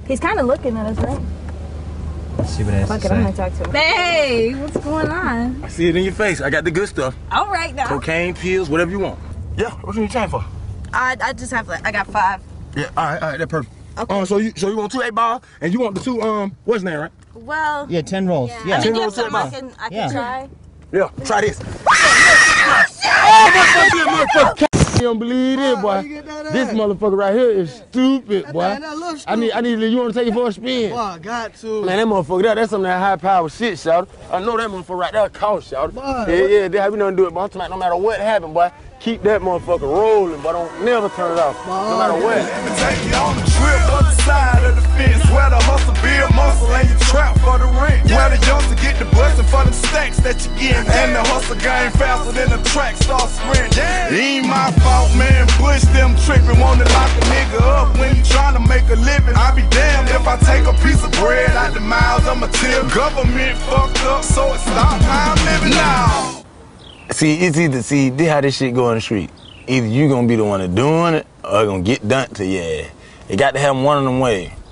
He's kind of looking at us, right? Let's see what else. Fuck it, I'm gonna talk to him. Hey, what's going on? I see it in your face. I got the good stuff. All right now. Cocaine, pills, whatever you want. Yeah, what you need change for? I just have like, I got 5. Yeah, all right, that's perfect. Okay. So you want 2 8-ball and you want the 2 what's his name, right? Well. Yeah, 10 rolls. Yeah. I mean, 10 you have rolls, something 10 I can try. Yeah, try this. Oh, motherfucker! You don't believe it, boy. This motherfucker right here is stupid, boy. I need you want to take it for a spin? Boy, I got to. Man, that motherfucker that's some of that high power shit, shout. I know that motherfucker right there cost, shout. Yeah, we don't do it, but no matter what happened, boy, keep that motherfucker rolling, but don't never turn it off, no matter what. Let me take you on the trip up the side of the fence, where the hustle build muscle and you trap for the rent. Where the youngster get the bustin' for them stacks that you get, and the hustle game faster than the track starts sprint. It ain't my fault, man. Bush them trippin', wanna lock a nigga up when you tryna make a living. I be damned if I take a piece of bread out the mouths of my tip. Government fucked up, so it stop how I'm living now. See, it's either, this how this shit go in the street. Either you gonna be the one that doing it, or it gonna get done to your ass. You got to have one of them ways.